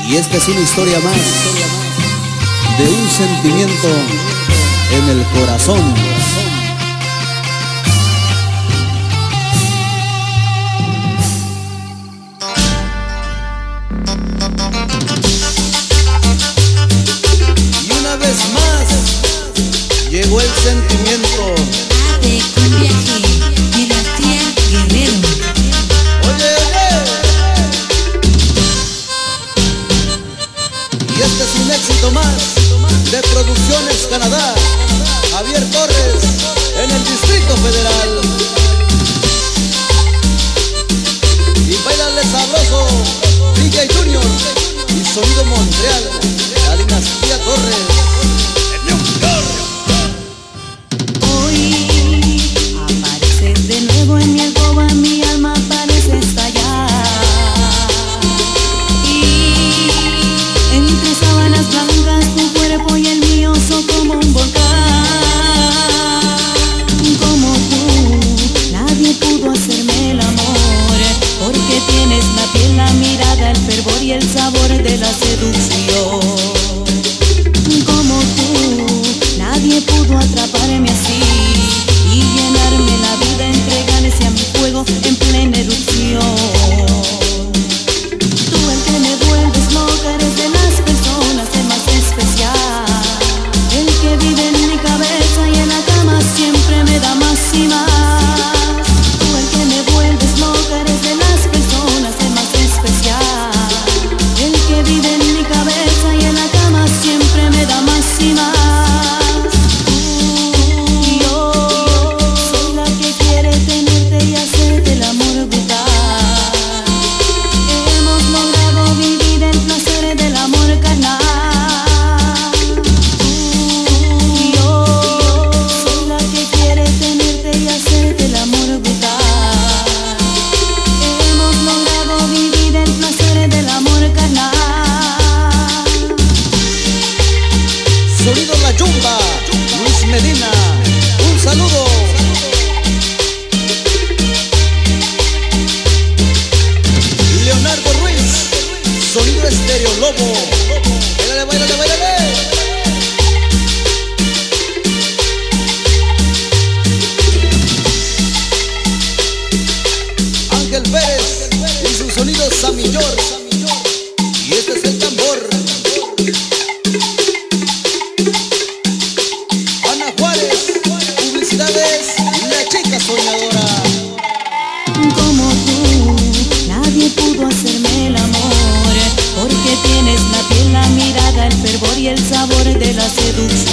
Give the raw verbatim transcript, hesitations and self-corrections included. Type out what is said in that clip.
Y esta es una historia más de un sentimiento en el corazón. Y una vez más llegó el sentimiento de Cumbia G, Dinastía Guerrero. Oye, oye. Y este es un éxito más de Producciones Canadá, Javier Torres, en el Distrito Federal. Y bailale sabroso, D J Junior y Sonido Montreal, la Dinastía Torres. Hoy apareces de nuevo en mi alcoba, mi alma parece estallar. Y entre sábanas blancas tu cuerpo y el mío son como un volcán. Como tú, nadie pudo hacerme el amor, porque tienes la piel, la mirada, el fervor y el sabor de la seducción. Como tú, nadie pudo atraparme así y llenarme la vida, entregarse a mi fuego en plena erupción. Tú el que me vuelves loca, eres de las personas el más especial, el que vive en mi cabeza y en la cama siempre me da más y más. Tú el que me vuelves loca, eres de las personas el más especial, el que vive en mi cabeza y en la cama siempre me da más y más. Sonido La Yumba, Luis Medina, un saludo. Leonardo Ruiz, Sonido Estéreo Lobo. Bailale, bailale, bailale. Ángel Pérez y su sonido Sammy George. Y este es el tambor. La chica soñadora. Como tú, nadie pudo hacerme el amor, porque tienes la piel, la mirada, el fervor y el sabor de la seducción.